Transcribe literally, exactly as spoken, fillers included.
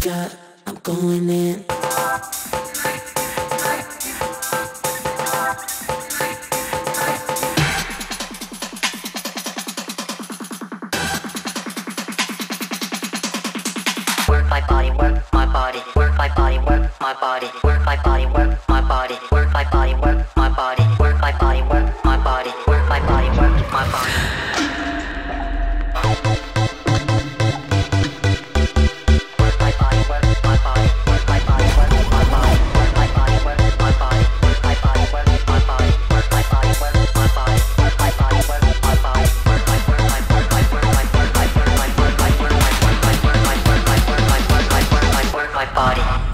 got, I'm going in. Work my body, work my body, work my body, work my body, work my body, work my body, work my body, work my body, work my body, work my body, work my body, work my body. Body.